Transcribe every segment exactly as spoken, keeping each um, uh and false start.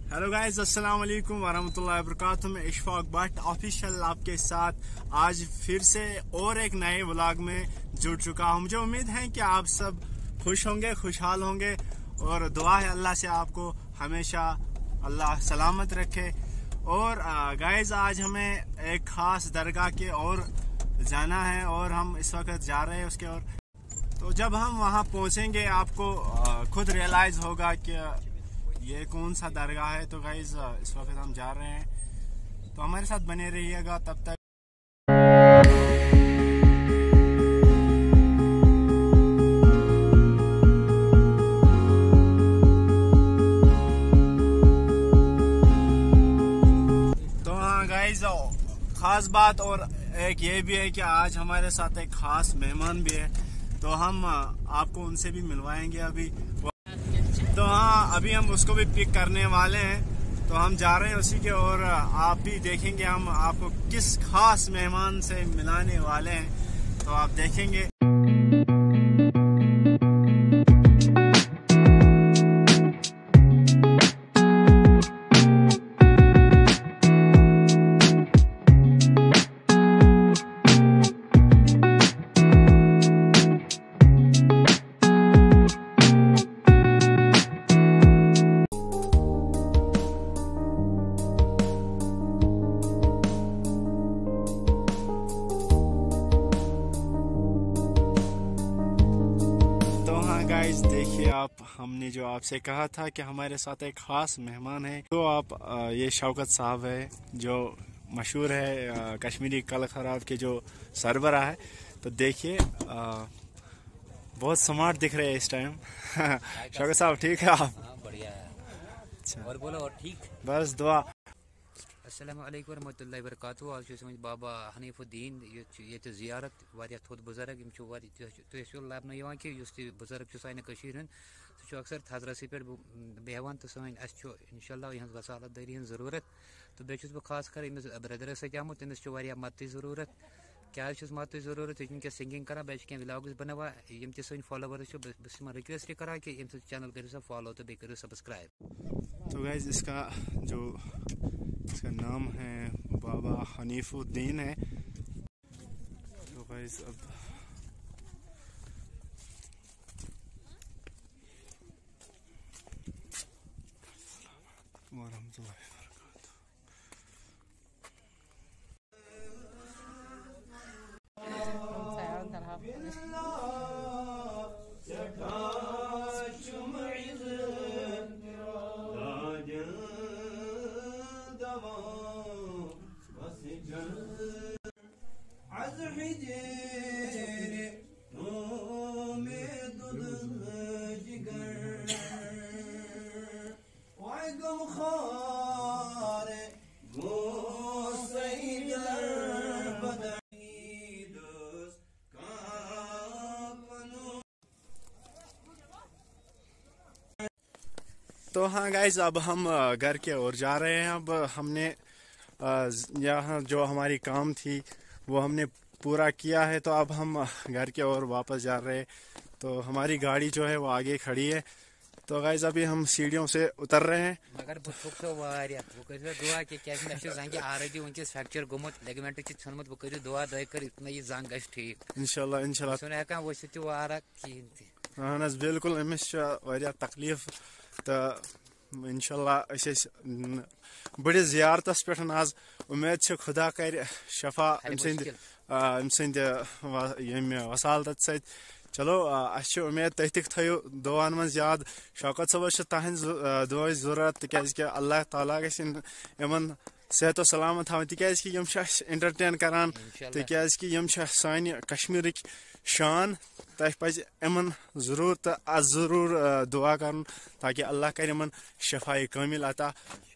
Hello guys, अस्सलाम वालेकुम वरहमतुल्लाहि वबरकातुहू। मैं इशफाक भट्ट ऑफिशियल आपके साथ आज फिर से और एक नए व्लॉग में जुड़ चुका हूं। मुझे उम्मीद है कि आप सब खुश होंगे, खुशहाल होंगे और दुआ है अल्लाह से आपको हमेशा अल्लाह सलामत रखे। और गाइस, आज हमें एक खास दरगाह के और जाना है और हम इस वक्त जा रहे हैं उसके। और तो जब हम वहां पहुंचेंगे आपको खुद रियलाइज होगा कि ये कौन सा दरगाह है। तो गाइस, इस वक्त हम जा रहे हैं, तो हमारे साथ बने रहिएगा तब तक। तो हाँ गाइस, खास बात और एक ये भी है कि आज हमारे साथ एक खास मेहमान भी है, तो हम आपको उनसे भी मिलवाएंगे अभी। तो हाँ, अभी हम उसको भी पिक करने वाले हैं, तो हम जा रहे हैं उसी के। और आप भी देखेंगे हम आपको किस खास मेहमान से मिलाने वाले हैं, तो आप देखेंगे। गाइस, देखिए आप, हमने जो आपसे कहा था कि हमारे साथ एक खास मेहमान है, तो आप ये शौकत साहब है जो मशहूर है कश्मीरी कल खराब के जो सरबराह है। तो देखिए बहुत स्मार्ट दिख रहे हैं इस टाइम। शौकत साहब, ठीक है आप? हाँ, बढ़िया है। अच्छा, और बोलो। और ठीक, बस दुआ। अस्सलाम वालेकुम वरहमतुल्लाहि वबरकातुहू। आज छ बाबा हनीफुद्दीन ये जियारत वारिया थोद बुजुर्ग यम तुह लबन कि बुजुर्ग साने सह अक्सर थजरस पे बेहवान। तो सन इंशाल्लाह यह वसालत दारी हज जरूरत। तो बेस बह खास कर अमिस ब्रदरस सत आमुत, अमिस मदद जरूरत। क्या मदद जरूरत? वह सिंगिंग कर, बे क्या व्लॉग्स बनावा। यम सन फॉलोवर्स बस रिक्वेस्ट करा कि अम चैनल करो सा फॉलो, तो बे करो सब्सक्राइब। तो गाइस, इसका जो इसका नाम है बाबा हनीफुद्दीन है। तो गाइस, अब वरहमतुल्लाहि तो हाँ गाइज, अब हम घर के ओर जा रहे हैं। अब हमने यहाँ जो हमारी काम थी वो हमने पूरा किया है, तो अब हम घर के ओर वापस जा रहे हैं। तो हमारी गाड़ी जो है वो आगे खड़ी है। तो गाइज, अभी हम सीढ़ियों से उतर रहे हैं। मगर बह थुकसो वारिया वो करो दुआ कि क्या मे जंगे आरडी वंकस फ्रैक्चर गोमुत, लिगामेंट छि छनमुत। वो करो दुआ दय कर इतना ये जंग गश ठीक इंशाल्लाह इंशाल्लाह। सुन हेकान वसित वारा कहीं ते। हाँ बिल्कुल, अमिस वारिया तकलीफ। तो इंशाल्लाह बड़े जियारतस पे आज उम्मीद से खुदा कर शफा अम सद वसालत सत। चलो, अच्छे उम्मीद तुम तक थो दुआन मज याद। शौकत सबस तहज दुआ जरूरत, तिक अल्लाह ताला गमन सेहत सलामत थवन, तिक एंटरटेन करान, तिक सान कश्मीर शान। तह पज इमन जरूर तो जरूर दुआ कर ताकि अल्लाह कर इमन शफाई कामिल अता।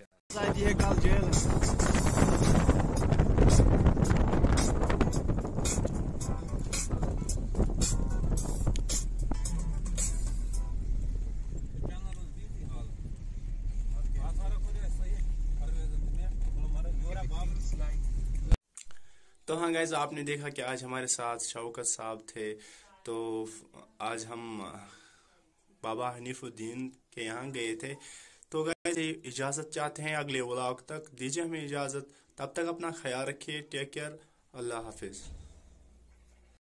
तो हाँ गाइस, आपने देखा कि आज हमारे साथ शौकत साहब थे। तो आज हम बाबा हनीफुद्दीन के यहाँ गए थे। तो गाइस इजाज़त चाहते हैं अगले व्लॉग तक, दीजिए हमें इजाज़त। तब तक अपना ख्याल रखिए। Take care. अल्लाह हाफिज़।